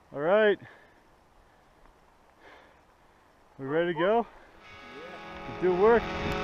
All right. We ready to go? Yeah. Let's do work.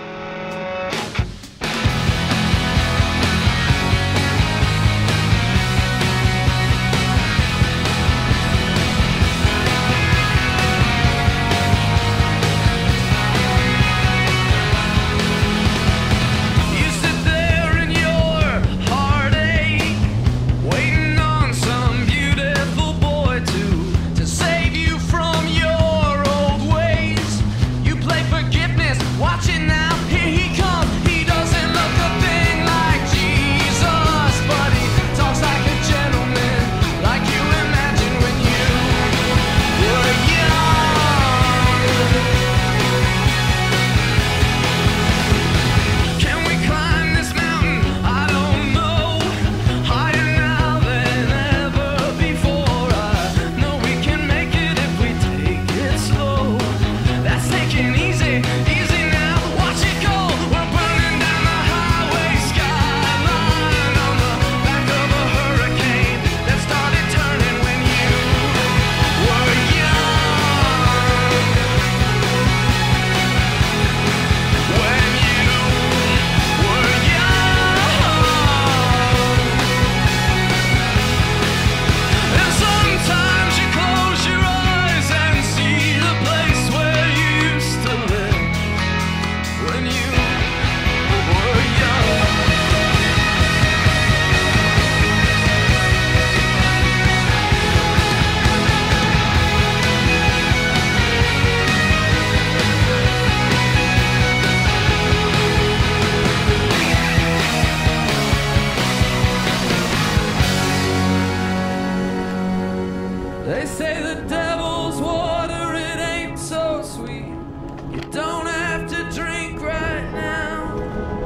They say the devil's water, it ain't so sweet. You don't have to drink right now,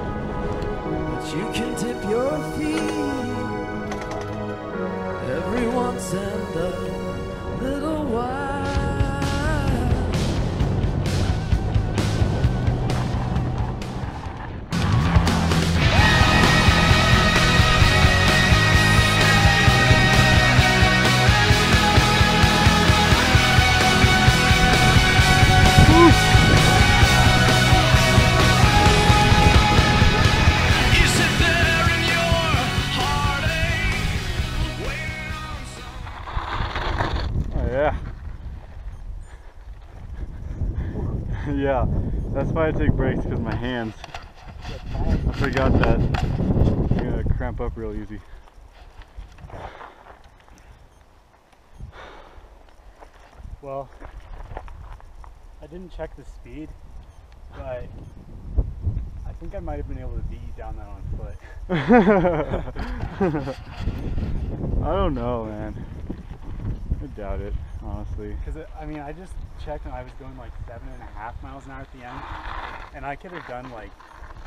but you can dip your feet every once and a little while. Yeah, that's why I take breaks, because my hands. I forgot that you're gonna cramp up real easy. Well, I didn't check the speed, but I think I might have been able to beat you down that on foot. I don't know, man. I doubt it, honestly. Because, I mean, I just checked and I was going like 7.5 miles an hour at the end, and I could have done like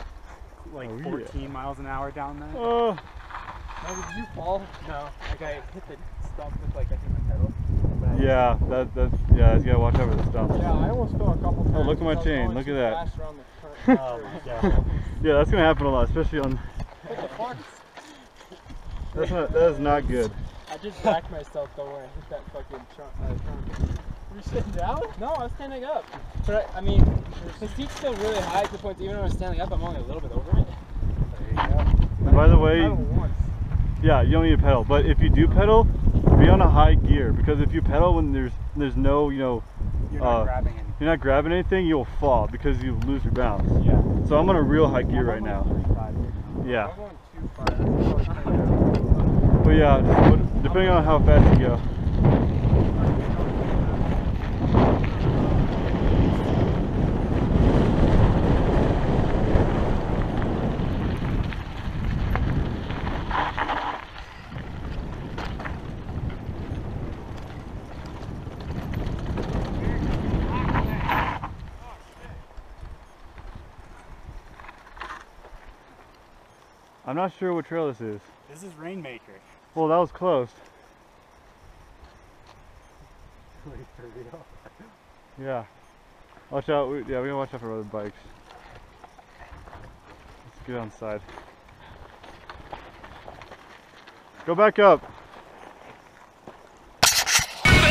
14 miles an hour down there. Oh. Oh, did you fall? No. Like I hit the stump with like I hit my pedal. Yeah, yeah, you gotta watch out for the stumps. Yeah, I almost fell a couple times. Oh, look at my chain, look at that. Oh my god. Yeah, that's gonna happen a lot, especially on. What the fuck? That is not good. I just backed myself though when I hit that fucking trunk. Were you sitting down? No, I was standing up. But I mean, the seat's still really high to the point that even when I was standing up, I'm only a little bit over it. There you go. And by the way, yeah, you don't need to pedal. But if you do pedal, be on a high gear, because if you pedal when there's no, you're not grabbing anything. You're not grabbing anything, you'll fall because you lose your balance. Yeah. So I'm on a real high gear right now. Yeah. I'm going too far. But yeah, depending on how fast you go. I'm not sure what trail this is. This is Rainmaker. Well, that was close. Wait, for real? Yeah. Watch out. We gotta watch out for other bikes. Let's get on the side. Go back up.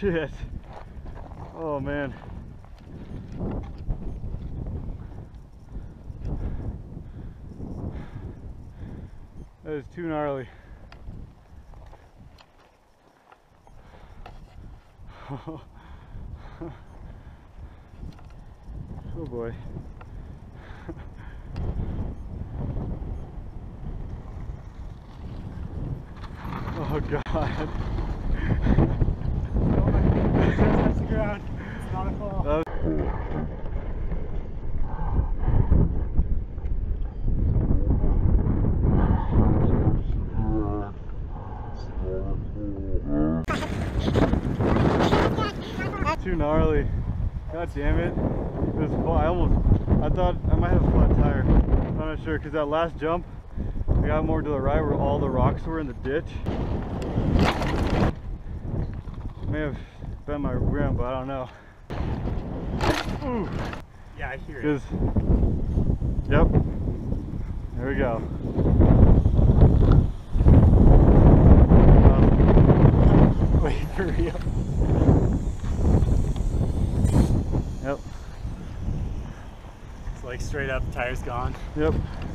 shit. Oh man. That is too gnarly. Oh boy. Oh god. Touch the ground. It's not a fall. Too gnarly. God damn it. It was I thought I might have a flat tire. I'm not sure because that last jump I got more to the right where all the rocks were in the ditch. May have bent my rim, but I don't know. Ooh. Yeah, I hear it. Yep. There we go. Wait, for real? Yep. It's like straight up, tire's gone. Yep.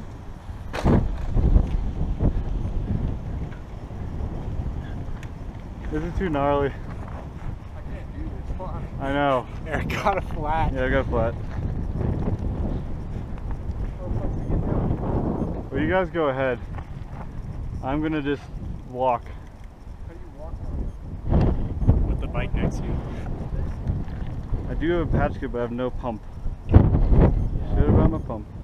This is too gnarly. I can't do this. Fuck. I know. Eric got a flat. Yeah, I got flat. Well, you guys go ahead. I'm gonna just walk. How do you walk? With the bike next to you. I do have a patch kit, but I have no pump. Should have had my pump.